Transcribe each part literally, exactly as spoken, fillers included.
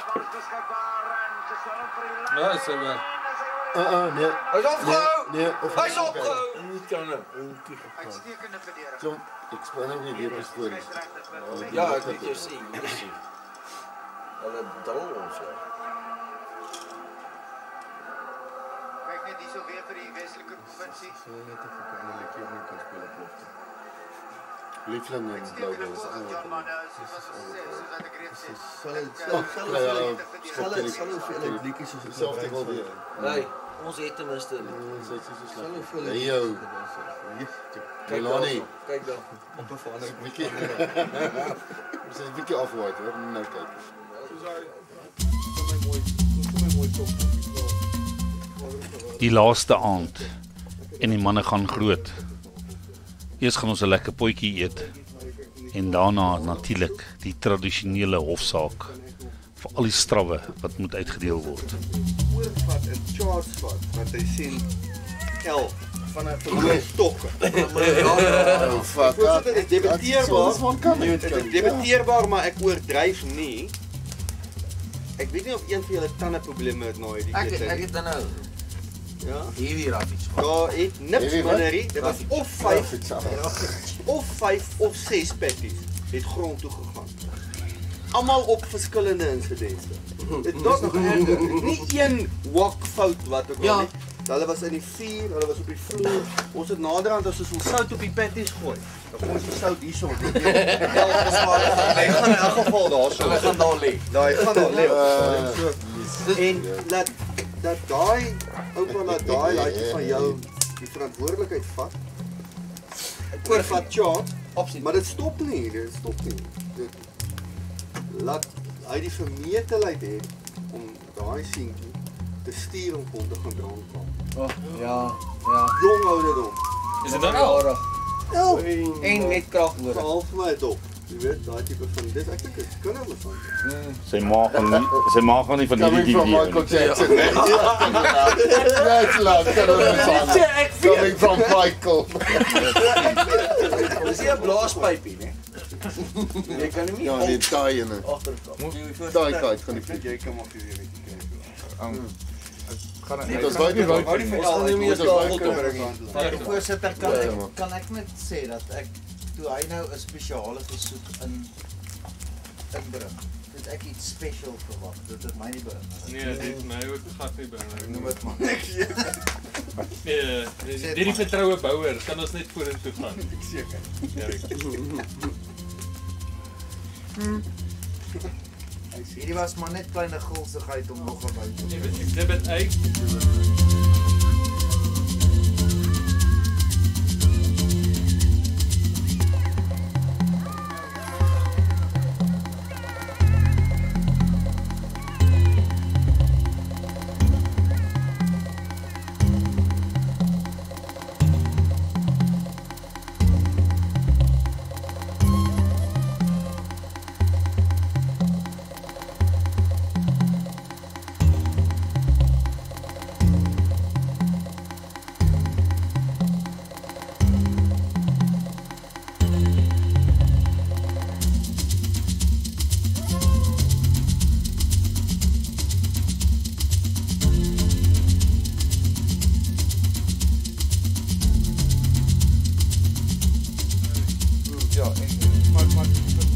Ja, is hy weg. Uh, uh, nee. Hy is opgehou! Nee, Hy is opgehou! Nie kan nou. Uitstekende verdediger. Kom, ek speel nou nie weer die stories. Ja, ek weet jou sê, jy sê. Hulle drol ons ja. Kyk net hierso weer vir die Weselike provinsie. So net of ek 'n liedjie op kan speel op lofte. Liefling en blou is aan John Mann, soos wat ek reeds sê. Sal sal sal vir hulle liedjies soos dieselfde wil weer. Nee, ons het ten minste Ons het so sal sleg. vir hulle. Hey jou. Kyk Lonnie. daar. Kyk daar. Op 'n verander bietjie. Ons is 'n bietjie afwaai, hoor, nou kyk. Soos hy vir my mooi, vir my mooi top. Die laaste aand en die manne gaan groot. Eers gaan ons 'n lekker potjie eet en daarna natuurlik die tradisionele hofsaak vir al die strawwe wat moet uitgedeel word. Oorvat en charge vat wat hy sien elf van 'n van stokke. Oh, fuck. Dit is debatteerbaar. Dit Dit is debatteerbaar, maar ek oordryf nie. Ek weet nie of een van julle tande probleme het nou hierdie Ek keer. ek het dan nou Ja. hierdie raffies. Daar het niks Hierdie wat? minder nie. Dit was of vyf of vyf of ses patties het grond toe gegaan. Almal op verskillende insidente. Dit is nog erger. Nie een wak fout wat ook al Ja. nie. Hulle was in die vuur, hulle was op die vloer. Ons het naderhand as ons sout op die patties gooi. Dan gooi ons die sout hierso. Hy gaan in elk geval daarso. Hulle gaan daar lê. Daai gaan daar lê. Uh, So, en laat dat daai oupa laat daai laaitjie van jou die verantwoordelikheid vat. Ek hoor vat chart, Opsie. maar dit stop nie, dit stop nie. Dit laat hy die vermetelheid hê om daai seentjie te stuur om hom te gaan drank. Oh, ja, ja. Jong ouderdom. Is dit dan al? Ja, En net krag hoor. half my dop. Jy weet, daai tipe van dis ek dink dit is kindermishandeling. Sy ma gaan nie, sy ma gaan nie van hierdie coming from video Michael nie. Jackson. That's love. Coming from Michael. Dis nie 'n blaaspypie nie. Jy kan nie Ja, nee, daai ene. agterkant. Daai kant van die Ek jy kan maar vir hierdie kyk. Dit was baie goed. Hou nie van Ons gaan nie meer Ons tafel baie toe goed. Maar voorsitter, kan Ja, ek maar. kan ek net sê dat ek toe hy nou 'n spesiale versoek in inbring, het ek iets special verwag. Dit het my nie beïnvloed. Nee, dit my ook gat nie bring. Noem dit maar. Nee, dit die vertroue bouer, kan ons net vorentoe gaan. Seker. Hierdie was maar net kleine gulsigheid om nog 'n byt te Nee, doen. exhibit A. Ja, en maar maar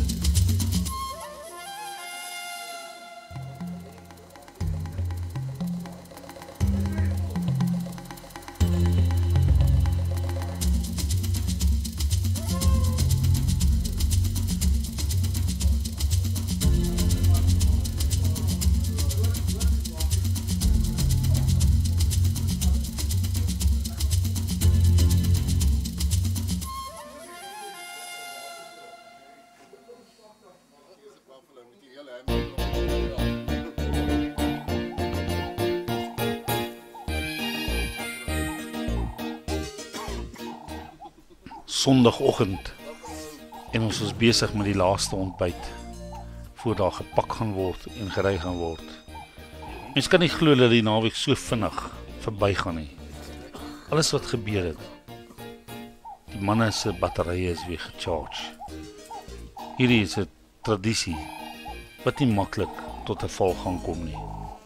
Sondagoggend en ons is besig met die laaste ontbyt voor daar gepak gaan word en gery gaan word. Mens kan nie glo dat die naweek so vinnig verbygaan nie. Alles wat gebeur het. Die manne se batterye is weer gecharge. Hierdie is 'n tradisie wat nie maklik tot 'n val gaan kom nie.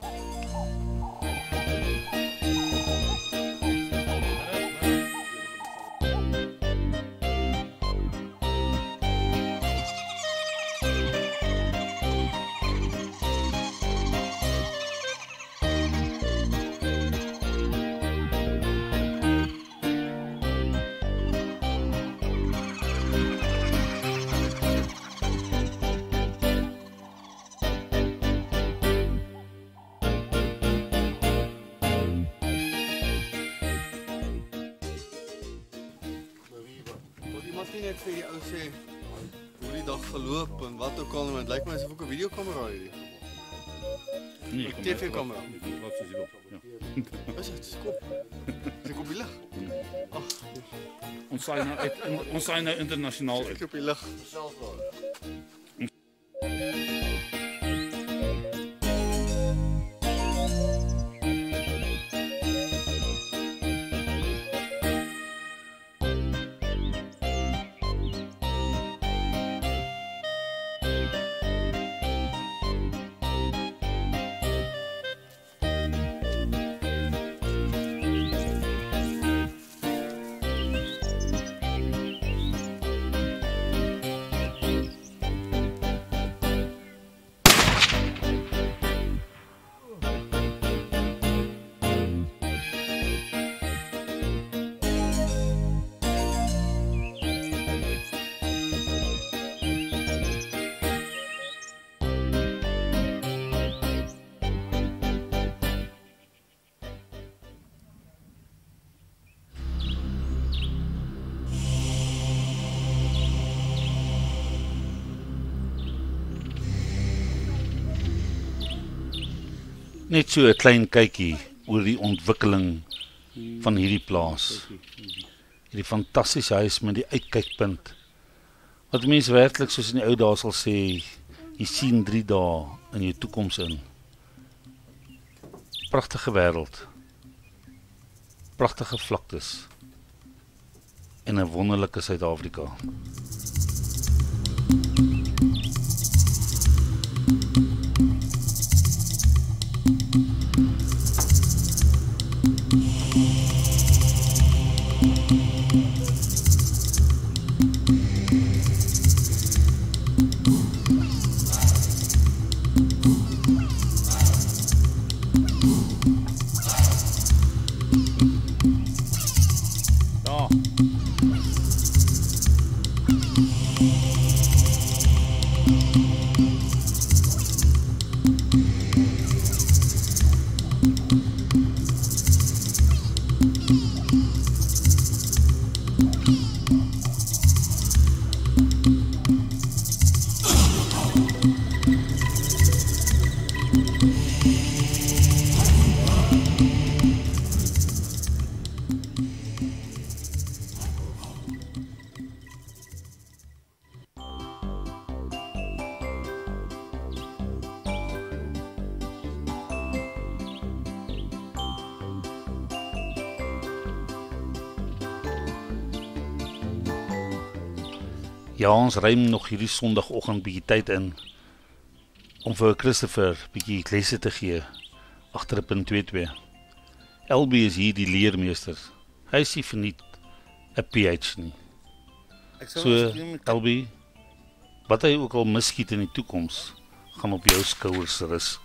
Iemand nie net vir die ou sê hoe die dag geloop en wat ook al, maar het lyk my asof ook 'n videokamera hierdie. Nee, T V-kamera. Laat soos hierop. Ja. Is dit skop? Is ek op die lig? Ag, Ons saai nou uit ons saai nou internasionaal ek uit. op die lig. Net so 'n klein kykie oor die ontwikkeling van hierdie plaas. Hierdie fantastiese huis met die uitkykpunt. Wat mense werklik soos in die ou dae sal sê, jy sien drie dae in jou toekoms in. Pragtige wêreld. Pragtige vlaktes. En 'n wonderlike Suid-Afrika. Ja. Ja, ons ruim nog hierdie Sondagoggend bietjie tyd in om vir Christopher bietjie lesse te gee agter 'n punt twee twee. L B is hier die leermeester. Hy is nie verniet 'n P H nie. So, L B, wat hy ook al misskiet in die toekoms, gaan op jou skouers rus.